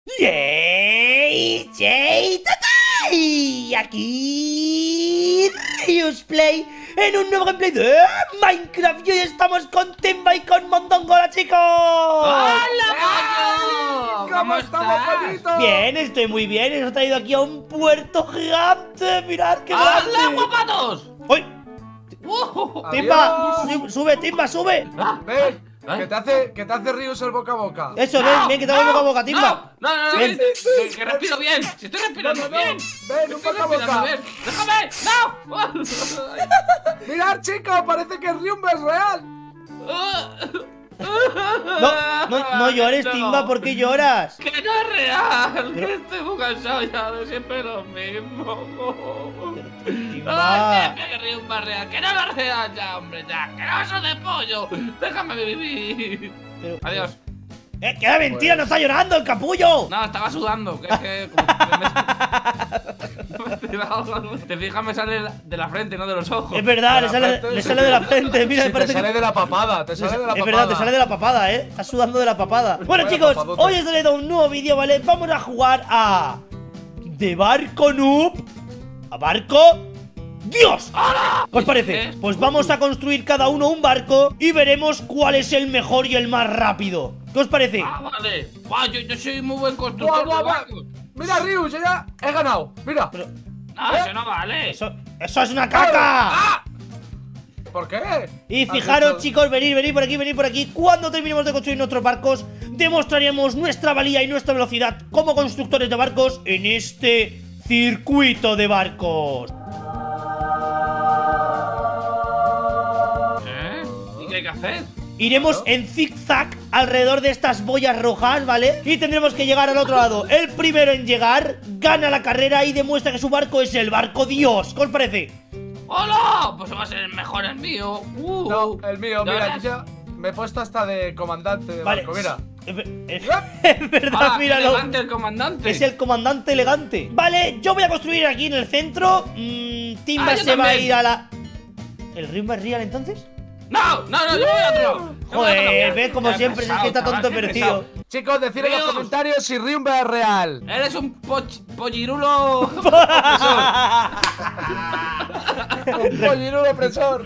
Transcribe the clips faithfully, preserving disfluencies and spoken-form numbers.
¡Yay! ¡Yay! ¡Tatay! Aquí Riusplay en un nuevo gameplay de Minecraft. Y hoy estamos con Timba y con Mondongo, hola chicos. ¡Hola, pollo! ¿Cómo, ¿Cómo estamos, pollito? Bien, estoy muy bien. Os he traído aquí a un puerto gigante. Mirad qué grande. ¡Hola, guapatos! ¡Uy! Uh, Timba, sube, sube, Timba, sube. ah, Ven, ¿eh? que te hace, que te hace Rius el boca a boca. Eso, no, ven, ven, que te hago boca a boca, Timba. No, no, no, Ven. ven, que, que respiro bien. Si estoy respirando No, no, no. bien. Ven, un Estoy boca a respirando boca. bien. ¡Déjame! ¡No! Mirad, chicos, parece que Rius es real. No, no, no llores, No. Timba, ¿por qué lloras? Que no es real, Pero- que estoy muy cansado ya de siempre lo mismo. Timba. Ay, que río más real, que no es real ya, hombre, ya, que no soy de pollo. Déjame vivir. Pero- Adiós. ¡Eh, que era mentira! ¡No está llorando el capullo! No, estaba sudando, que es que como que me- me he tirado. Te fijas, me sale de la frente, no de los ojos. Es verdad, De le la sale, frente, le sí. sale de la frente. Mira, Sí, me te parece sale que... de la papada, te sale de la Es papada. verdad, te sale de la papada, ¿eh? Estás sudando de la papada. Bueno, Vaya chicos, papadote. hoy os he traído un nuevo vídeo, ¿vale? Vamos a jugar a... De barco noob a barco... ¡Dios! ¿Qué os parece? ¿Eh? Pues vamos a construir cada uno un barco y veremos cuál es el mejor y el más rápido. ¿Qué os parece? Ah, vale. Buah, yo, yo soy muy buen Buah, constructor buah, de buah. barcos. Mira, Rius, yo ya he ganado. Mira. Pero... No, eso no vale. Eso, ¡Eso es una caca! ¡Ah! ¿Por qué? Y Has fijaros, hecho- chicos, venid, venid por aquí, venid por aquí. Cuando terminemos de construir nuestros barcos, demostraremos nuestra valía y nuestra velocidad como constructores de barcos en este circuito de barcos. ¿Eh? ¿Y qué hay que hacer? Iremos en zigzag alrededor de estas boyas rojas, ¿vale? Y tendremos que llegar al otro lado. El primero en llegar gana la carrera y demuestra que su barco es el barco Dios. ¿Qué os parece? ¡Hola! Pues va a ser el mejor el mío. Uh, No, el mío, ¿de mira, verdad? yo ya me he puesto hasta de comandante de Vale. barco, mira. Es, es- es verdad, Ah, qué míralo. elegante el comandante. Es el comandante elegante. Vale, yo voy a construir aquí en el centro. Mm, Timba Ah, yo se va a también. ir a la... ¿El ritmo es real entonces? No, no, no, yo voy a otro. Yo voy a otro Joder, lugar. ves como Qué siempre, es pesado, que está chaval, tonto qué perdido. pesado. Chicos, decid en los Rius. comentarios si Rius es real. Eres un poch pollirulo. Un pollirulo opresor.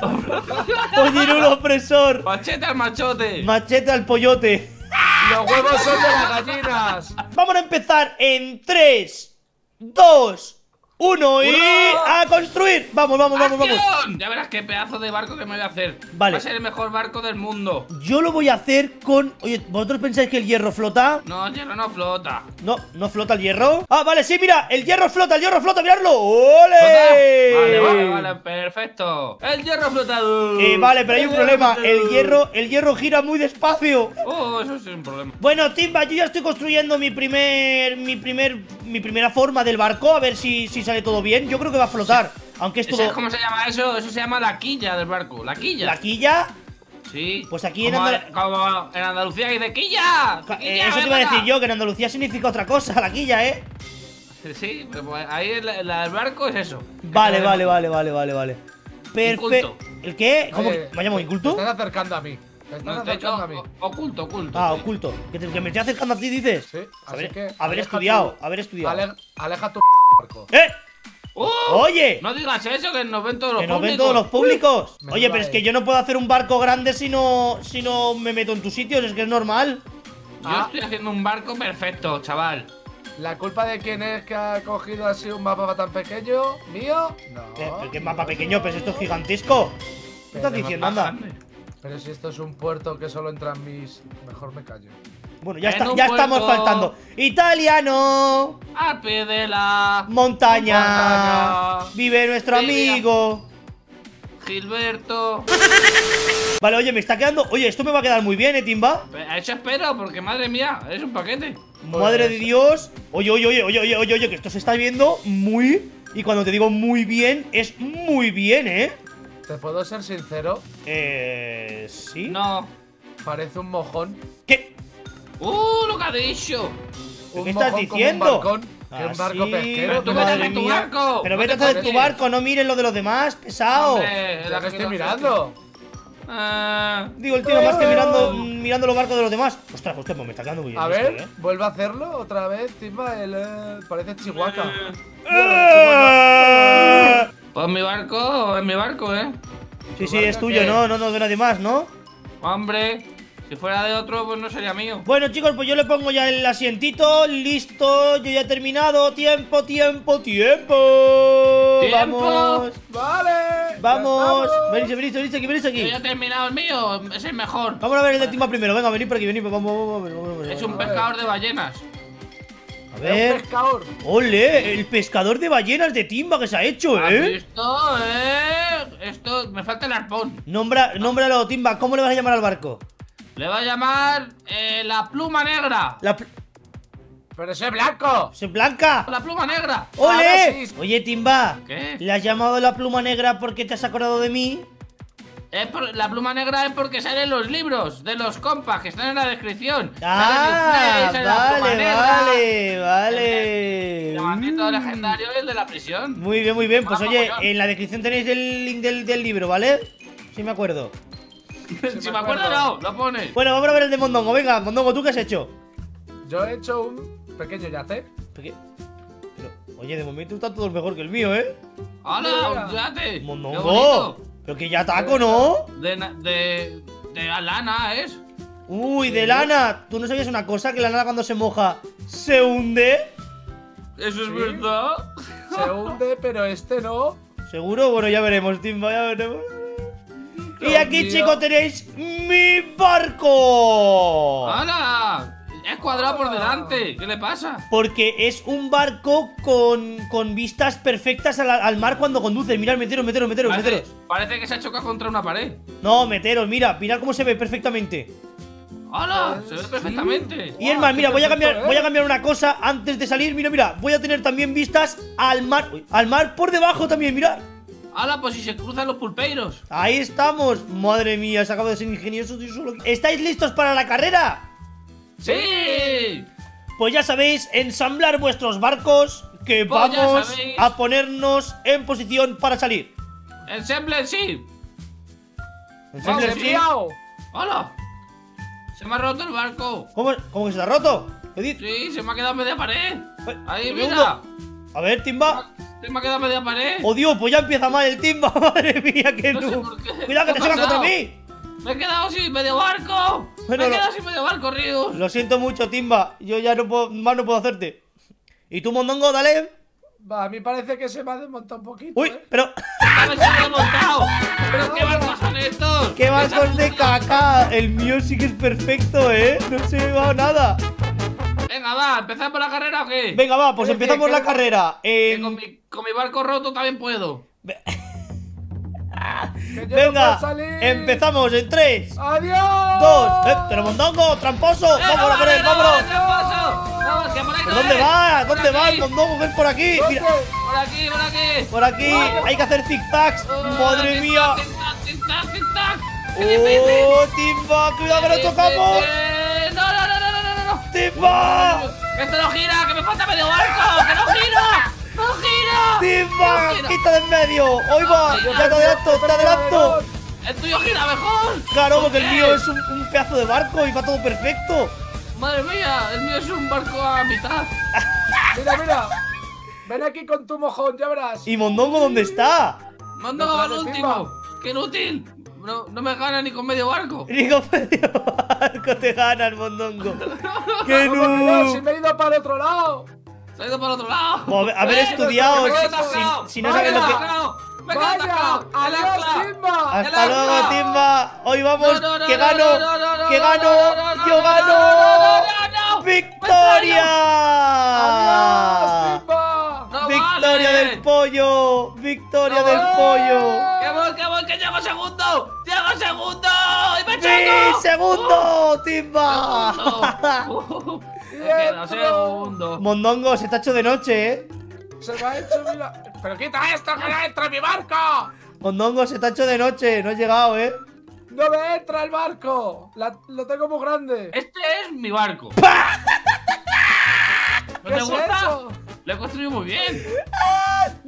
Pollirulo opresor. Machete al machote. Machete al pollote. Los huevos son de las gallinas. Vamos a empezar en tres, dos, uno y ¡Hurra! a construir. Vamos, vamos, vamos, vamos. ¡Acción! Ya verás qué pedazo de barco que me voy a hacer. Vale. Va a ser el mejor barco del mundo. Yo lo voy a hacer con... Oye, ¿vosotros pensáis que el hierro flota? No, hierro no flota. No, no flota el hierro. Ah, vale, sí, mira, el hierro flota, el hierro flota, miradlo. ¿Flota? ¡Ole! Vale, vale, vale, perfecto. El hierro flotador. Eh, vale, pero hay un El problema. hierro El flotador. hierro, el hierro gira muy despacio. Oh, eso sí es un problema. Bueno, Timba, yo ya estoy construyendo mi primer, mi primer, mi primera forma del barco. A ver si, si sale todo bien. Yo creo que va a flotar. Aunque es ¿Sabes todo... cómo se llama eso? Eso se llama la quilla del barco. La quilla. La quilla. Sí. Pues aquí en como, Andal- como en Andalucía dice quilla. Eh, Quilla, eso te ven iba a para decir acá. yo, que en Andalucía significa otra cosa, la quilla, ¿eh? Sí, pero pues ahí la, la del barco es eso. Vale, Que vale, tenemos. vale, vale, vale, vale. Perfecto. Inculto. ¿El qué? ¿Cómo? Oye, ¿Me llamo Te inculto? estás acercando a mí. Te estás No, te- acercando no, a mí. o- oculto, oculto. Ah, sí. oculto. Que, te- que me estoy acercando a ti, dices. Sí, así Haber, que. haber aleja estudiado, tu- haber estudiado. ale- aleja tu barco. ¡Eh! ¡Uh! ¡Oye! No digas eso, que nos ven todos los Que nos ven públicos. todos los públicos. Me Oye, mola, pero es que eh. yo no puedo hacer un barco grande si no, si no me meto en tus sitios, es que es normal. Yo Ah. estoy haciendo un barco perfecto, chaval. ¿La culpa de quién es que ha cogido así un mapa tan pequeño? ¿Mío? No. Eh, pero ¿Qué mapa pequeño? Pues esto es gigantesco. ¿Qué estás Pero diciendo, Más anda? grande. Pero si esto es un puerto que solo entran mis. Mejor me callo. Bueno, ya, En está, un ya estamos puerto. faltando. Italiano. Al pie de la Montaña. montaña. Vive nuestro Vive. amigo. Gilberto. Vale, oye, me está quedando... Oye, esto me va a quedar muy bien, ¿eh, Timba? A eso espero, porque madre mía, es un paquete. Madre de Dios. Oye, oye, oye, oye, oye, oye, oye, que esto se está viendo muy... Y cuando te digo muy bien, es muy bien, ¿eh? ¿Te puedo ser sincero? Eh... ¿Sí? No. Parece un mojón. ¿Qué? ¡Uh, lo que ha dicho! Un ¿Qué estás mojón como diciendo? un balcón, que Ah, un barco sí, pesquero. Pero tú ¿tú vete a madre hacer tu mía. barco. Pero vete a Vete hacer con tu él. barco, no mires lo de los demás, pesado. Hombre, Ya la que estoy que- mirando. Ah, Digo, el tío más que mirando mm, mirando los barcos de los demás. Ostras, hostia, pues me está quedando muy bien. A esto, ver, ¿eh? vuelve a hacerlo otra vez, Timba. El, eh, parece Chihuahua. ¡Eh! Pues mi barco, es mi barco, ¿eh? Sí, sí, barco es tuyo, que- no, no, no de nadie más, ¿no? Hombre, si fuera de otro, pues no sería mío. Bueno, chicos, pues yo le pongo ya el asientito. Listo, yo ya he terminado. Tiempo, tiempo, tiempo. ¡Tiempo! Vamos, Vale. ya vamos. estamos. Venís, venís, venís aquí, venís Yo aquí. ya he terminado el mío, es el mejor. Vamos a ver el de Timba primero. Venga, venid por aquí, venid. Vamos, vamos, vamos, vamos, vamos, Es vamos. un A ver. pescador de ballenas. A Es un ver. pescador. ¡Ole! El pescador de ballenas de Timba que se ha hecho, ¿Has ¿eh? visto, eh? Esto, me falta el arpón. Nombra, nómbralo, Timba. ¿Cómo le vas a llamar al barco? Le va a llamar eh, la pluma negra. La pl- Pero ese es blanco. ¿Se blanca? La pluma negra. ¡Ole! Ahora sí. Oye, Timba. ¿Qué? ¿Le has llamado la pluma negra porque te has acordado de mí? Es por- la pluma negra es porque salen los libros de los compas que están en la descripción. Ah, Sale Disney, sale la pluma vale, negra, vale, vale. El diamantito Mm. legendario y el de la prisión. Muy bien, muy bien. Pues Mola oye, mogollón. en la descripción tenéis el link del, del libro, ¿vale? Sí me acuerdo. si me acuerdo, no, lo pones. Bueno, vamos a ver el de Mondongo. Venga, Mondongo, ¿tú qué has hecho? Yo he hecho un pequeño yate. Peque- Pero, oye, de momento está todo mejor que el mío, ¿eh? ¡Hola! ¡Fíjate! Mondongo. Pero que ya taco, ¿no? De, na- de, de lana es. Uy, de lana. ¿Tú no sabías una cosa? Que la lana cuando se moja se hunde. Eso es Sí. verdad. Se hunde, pero este no. ¿Seguro? Bueno, ya veremos, Timba, ya veremos. Y Dios aquí, mío. chicos, tenéis mi barco. ¡Hala! Es cuadrado por delante. ¿Qué le pasa? Porque es un barco con, con vistas perfectas al, al mar cuando conduces. Mirad, meteros, meteros, meteros, Parece, meteros. parece que se ha chocado contra una pared. No, meteros, mira, mirad cómo se ve perfectamente. ¡Hala! Eh, Se ve sí. perfectamente. Y es Guau, más, qué mira, voy a perfecto, cambiar, ¿eh? voy a cambiar una cosa antes de salir. Mira, mira, voy a tener también vistas al mar. Uy, al mar por debajo también, mirad. ¡Hala! Pues si se cruzan los pulpeiros. Ahí estamos. Madre mía, se acaba de ser ingenioso. Estoy solo. ¿Estáis listos para la carrera? ¡Sí! Pues ya sabéis, ensamblar vuestros barcos, que Pues ya vamos sabéis. a ponernos en posición para salir. ¡Ensemble sí! Ensamblar, Vamos, sí. ¡Miau! ¡Hala! Se me ha roto el barco. ¿Cómo, ¿Cómo que se te ha roto? ¿Qué dices? Sí, se me ha quedado media pared. Ay, Ahí, un mira. segundo. A ver, Timba. Se me ha quedado media pared. Oh Dios, pues ya empieza mal el Timba. Madre mía, que No sé tú. por qué. Cuidado que ¿Qué te ha chocan contra pasado? mí. Me he quedado sin medio barco. Bueno, me he lo- quedado sin medio barco, Rius. Lo siento mucho, Timba. Yo ya no puedo, más no puedo hacerte. ¿Y tú, Mondongo, dale? Va, a mí parece que se me ha desmontado un poquito. Uy, ¿eh? pero. A ver si me he montado. ¿Pero qué barcos son estos? ¡Qué barcos de caca! El mío sí que es perfecto, ¿eh? No se me va nada. Venga, va, ¿empezamos la carrera o qué? Venga, va, pues ¿Qué- empezamos qué- la qué- carrera. Que En- con, mi, con mi barco roto también puedo. Que yo no Venga, puedo salir. empezamos en tres, ¡Adiós! dos. ¡Eh, pero Mondongo, tramposo! ¡Vámonos con él, vámonos! ¡Vamos, que por ahí ¿Por no dónde es! vas? Por ¿Dónde vas, aquí, Mondongo? Que es por aquí. ¿Dónde? Mira, Por aquí, por aquí. por aquí hay que hacer zigzags. ¡Madre mía! ¡Tic-tac, tic-tac, tic-tac! ¡Qué difícil! ¡Oh, Timba! ¡Cuidado que lo tocamos! ¡No, no, no, no, no, no, no! ¡Timba! ¡Que esto no gira! ¡Que me falta medio barco! ¡Que no gira! ¡No gira! ¡Timba! ¡No gira! ¡Quita de en medio! ¡Hoy va! ¡Ya te adelanto, te adelanto! ¡El tuyo gira mejor! Claro, porque el ¿Por mío qué? es un, un pedazo de barco y va todo perfecto. ¡Madre mía! El mío es un barco a mitad. Mira, mira. Ven aquí con tu mojón, ya verás. ¿Y Mondongo dónde está? ¡Mando Detrás al de último! ¡Qué inútil! No, no me gana ni con medio barco. Ni con medio barco te gana el Mondongo. ¡Qué ¿Cómo que no? Si no! me he ido para el otro lado. Se ha ido para otro lado. Haber, haber ¡Eh! estudiado. ¡Me he Si, atascado! si- si no ¡Me he sabes lo que. atascado! ¡Me he Vaya, atascado! ¡El adiós, ancla! Timba. Hasta ¡El luego, ancla! Timba. Hoy vamos. No, no, no, que no, gano. no, no, no, que no, gano. no, no, no, Yo no, gano. no, no, no, no. ¡Victoria! Adiós, Timba. No ¡Victoria vale. del pollo! ¡Victoria No del vale. pollo! ¡Que voy, que voy, que llego segundo! ¡Llego segundo! ¡Y me ¡Sí! choco! ¡Segundo! ¡Timba! ¡Segundo! Me queda segundo. Mondongo, se te ha hecho de noche, ¿eh? Se me ha hecho, mira. Pero quita esto, que no entra en mi barco. Mondongo, se te ha hecho de noche. No has llegado, ¿eh? No me entra el barco. La- lo tengo muy grande. Este es mi barco. ¿No ¿Qué te es gusta? eso? Lo he construido muy bien.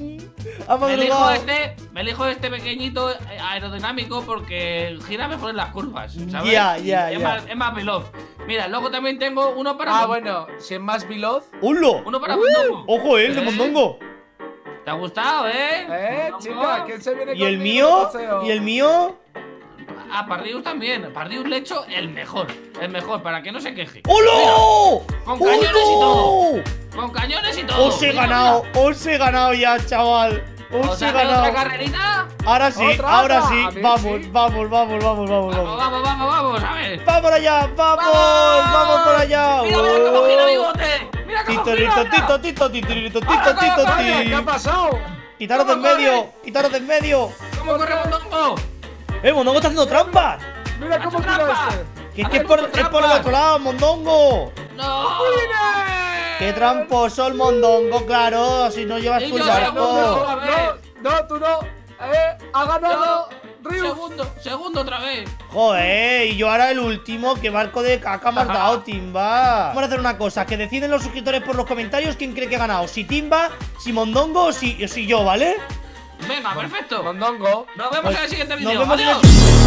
Ha Me elijo madrugado. este, me elijo este pequeñito eh, aerodinámico porque gira mejor en las curvas, ¿sabes? Ya, ya, es ya. Más, es más veloz. Mira, luego también tengo uno para Ah, Mondongo. bueno, si es más veloz. ¡Hulo! Uno para Mondongo. ¡Ojo, eh, el de ¿Eh? Mondongo! ¿Te ha gustado, eh? Eh, Mondongo. chica, ¿quién se viene ¿Y el conmigo mío? de paseo? ¿Y el mío? Ah, Pardius también. Pardius le echo el mejor. El mejor, para que no se queje. ¡Holo! Con cañones y todo. ¡Holo! Con cañones y todo. Os he Mira, ganado, mira. os he ganado ya, chaval. Os ¿Os he hace otra ganado. carrerita? Ahora sí, ¿Otra, ahora otra? sí. A ver, Vamos, sí. vamos, vamos, vamos, vamos, Vamos, vamos. vamos, vamos, vamos, a ver. ¡Vamos allá! ¡Vamos! ¡Vamos por allá! Mira, mira cómo gira mi ¡Oh! bote. Mira cómo Tito, gira. tito, mira. tito, tito, tito, tito, tito, Ahora, tito, ahora, Oye, ¿qué ha tito. pasado? Quitaros de en ¿Cómo medio, corre? quitaros de en medio. ¿Cómo corre Mondongo? ¡Eh, Mondongo está haciendo trampas! Mira cómo ¡Ha hecho tira trampa! este. Que es Ha que es hecho por, es por el trampas. otro lado, Mondongo. ¡No! ¡Qué tramposo el Mondongo, claro! Si no llevas Y tu yo, No, barco. no, A ver. no, no, tú no. Eh, ha ganado No. Ryu. Segundo, segundo otra vez. Joder, y yo ahora el último, que barco de caca me has dado, Timba. Vamos a hacer una cosa, que deciden los suscriptores por los comentarios quién cree que ha ganado. Si Timba, si Mondongo o si, o si yo, ¿vale? Venga, perfecto. Mondongo. Nos vemos Pues en el siguiente nos vídeo. vemos en el Adiós.